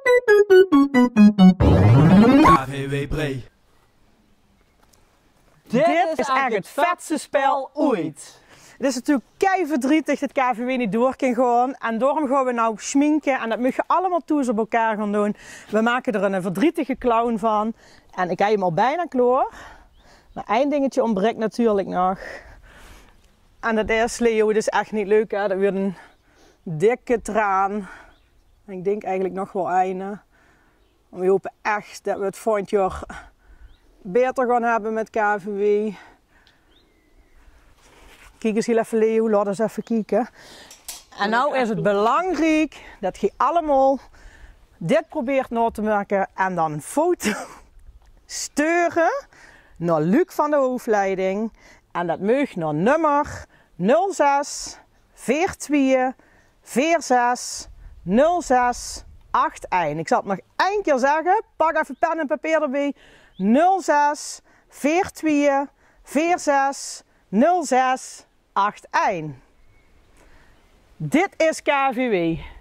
KVW Bree. Dit is echt het vetste spel ooit. Het is natuurlijk keiverdrietig dat KVW niet door kan gaan. En daarom gaan we nou schminken. En dat moet je allemaal toes op elkaar gaan doen. We maken er een verdrietige clown van. En ik heb hem al bijna klaar. Maar één dingetje ontbreekt natuurlijk nog. En dat is, Leo, dat is echt niet leuk, hè. Dat wordt een dikke traan. En ik denk eigenlijk nog wel einde. We hopen echt dat we het volgend jaar beter gaan hebben met KVW. Kijk eens hier even, Leo, laat eens even kijken. En nou is het belangrijk dat je allemaal dit probeert na te maken en dan een foto sturen naar Luc van de hoofdleiding. En dat mag naar nummer 06 42 46 06 81. Ik zal het nog één keer zeggen. Pak even pen en papier erbij. 06 42 46 06 81. Dit is KVW.